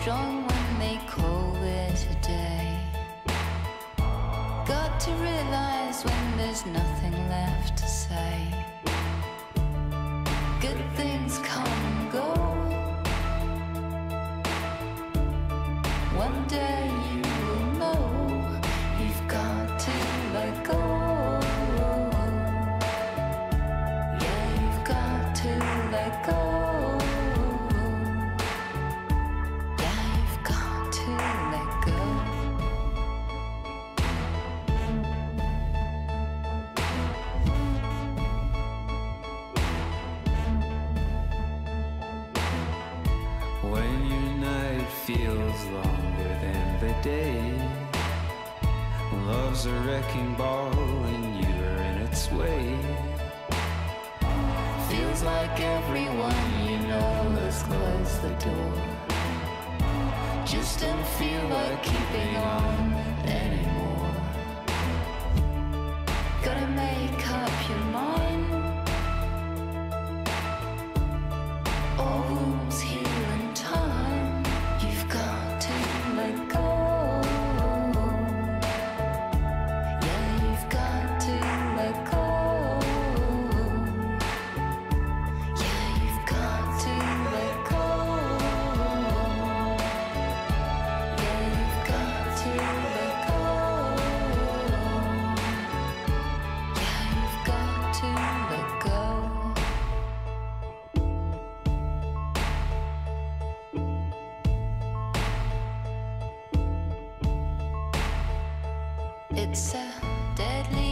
strong when they call it a day. Got to realize when there's nothing left to say. Good things come and go. One day you will know you've got to let go. Yeah, you've got to let go. Yeah, you've got to let go. When your night feels longer than the day, love's a wrecking ball and you're in its way. Feels like everyone you know has closed the door. Just don't feel like keeping on anymore. Gotta make up your mind. All wounds heal in time. You've got to let go. Yeah, you've got to let go. Yeah, you've got to let go. Yeah, you've got to let go. Yeah, you've got to let go. It's a deadly